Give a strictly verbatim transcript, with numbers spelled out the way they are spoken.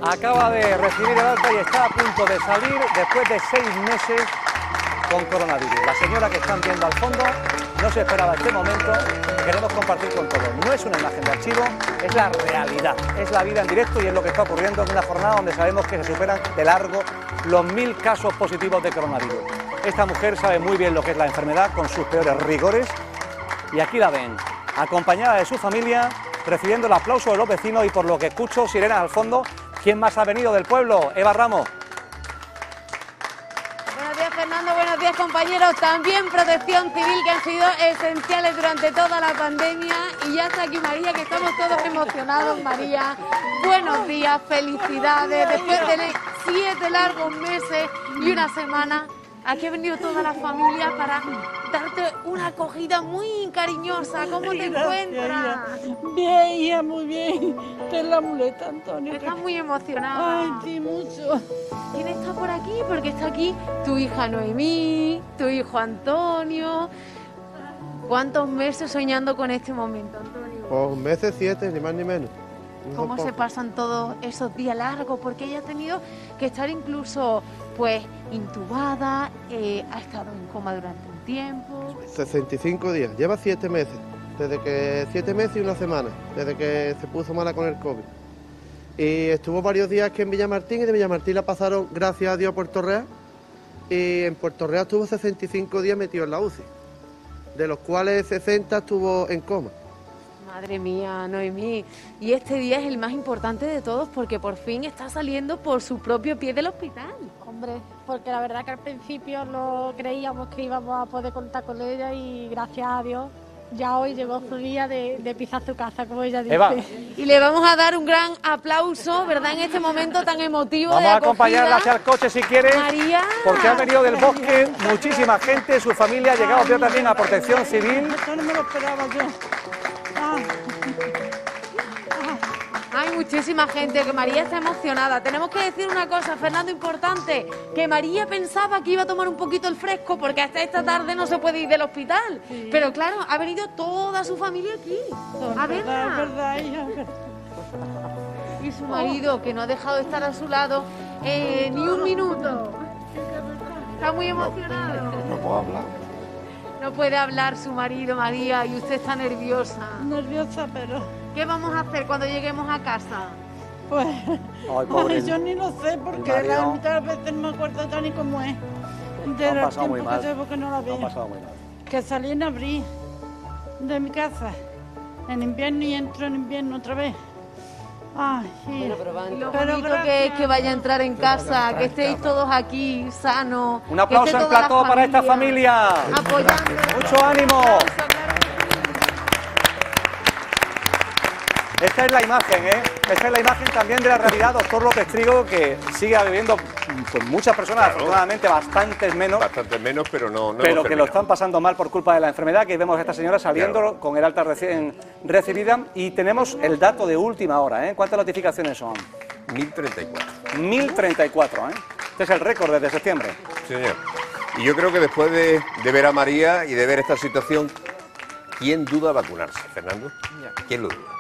Acaba de recibir el alta y está a punto de salir después de seis meses con coronavirus. La señora que están viendo al fondo no se esperaba este momento, queremos compartir con todos. No es una imagen de archivo, es la realidad, es la vida en directo y es lo que está ocurriendo en una jornada donde sabemos que se superan de largo los mil casos positivos de coronavirus. Esta mujer sabe muy bien lo que es la enfermedad con sus peores rigores y aquí la ven, acompañada de su familia, recibiendo el aplauso de los vecinos y por lo que escucho sirenas al fondo. ¿Quién más ha venido del pueblo? Eva Ramos. Buenos días, Fernando. Buenos días, compañeros. También Protección Civil, que han sido esenciales durante toda la pandemia. Y ya está aquí María, que estamos todos emocionados. María, buenos días, felicidades. Después de siete largos meses y una semana, aquí ha venido toda la familia para darte una acogida muy cariñosa. ¿Cómo te encuentras? Bien, hija, muy bien. Esta es la muleta, Antonio. Estás muy emocionada. Ay, sí, mucho. ¿Quién está por aquí? Porque está aquí tu hija Noemí, tu hijo Antonio. ¿Cuántos meses soñando con este momento, Antonio? Pues meses siete, ni más ni menos. No ¿Cómo se pasan todos esos días largos? Porque ella ha tenido que estar incluso, pues, intubada, eh, ha estado en coma durante un tiempo. sesenta y cinco días, lleva siete meses. Desde que siete meses y una semana, desde que se puso mala con el COVID. Y estuvo varios días aquí en Villamartín y de Villamartín la pasaron, gracias a Dios, a Puerto Real. Y en Puerto Real estuvo sesenta y cinco días metido en la U C I, de los cuales sesenta estuvo en coma. Madre mía, Noemí. Y este día es el más importante de todos porque por fin está saliendo por su propio pie del hospital. Hombre, porque la verdad que al principio no creíamos que íbamos a poder contar con ella y gracias a Dios ya hoy llegó su día de, de pisar su casa, como ella dice. Eva. Y le vamos a dar un gran aplauso, ¿verdad?, en este momento tan emotivo. Vamos de a acogida. acompañarla hacia el coche si quiere, María. porque ha venido del bosque muchísima gente, su familia ha llegado ya también a Protección Civil. Esto no me lo esperaba yo. Ah. Hay muchísima gente, que María está emocionada. Tenemos que decir una cosa, Fernando, importante, que María pensaba que iba a tomar un poquito el fresco porque hasta esta tarde no se puede ir del hospital. Sí. Pero claro, ha venido toda su familia aquí. No, a verla. verla. Es verdad, hija. Y su marido, que no ha dejado de estar a su lado eh, ni un minuto. Está muy emocionado. No puedo hablar. No puede hablar su marido, María, y usted está nerviosa. Nerviosa, pero... ¿Qué vamos a hacer cuando lleguemos a casa? Pues... Ay, pobre. Ay, yo ni lo sé, porque El marido. la muchas veces no me acuerdo tan ni cómo es. Lo Del han pasado muy tiempo mal. que llevo que no la Lo veo. han pasado muy mal. Que salí en abril de mi casa, en invierno, y entro en invierno otra vez. Ay, sí. Y lo Pero bonito que es gracias. que vaya a entrar en casa, que estéis todos aquí, sanos. Un aplauso que esté en toda la plató para esta familia. Apoyando. Mucho ánimo. Un aplauso, claro que sí. Esta es la imagen, ¿eh? Esta es la imagen también de la realidad, doctor López Trigo, que sigue viviendo pues, muchas personas, Claro. afortunadamente bastantes menos, Bastante menos, pero no, no pero hemos que lo terminado. están pasando mal por culpa de la enfermedad, que vemos a esta señora saliendo Claro. con el alta recién recibida y tenemos el dato de última hora, ¿eh? ¿Cuántas notificaciones son? mil treinta y cuatro. mil treinta y cuatro, ¿eh? Este es el récord desde septiembre. Sí, señor. Y yo creo que después de, de ver a María y de ver esta situación, ¿quién duda vacunarse, Fernando? ¿Quién lo duda?